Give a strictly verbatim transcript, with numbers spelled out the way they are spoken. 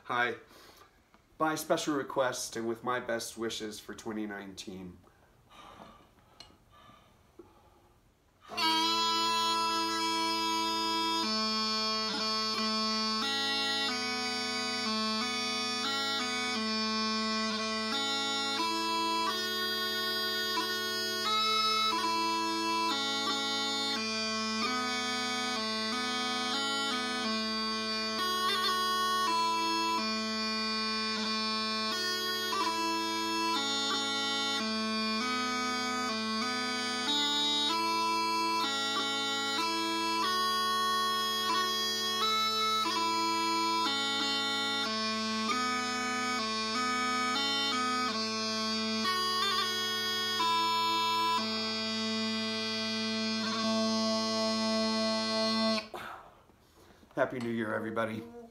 Hi. By special request and with my best wishes for twenty nineteen. Happy New Year, everybody.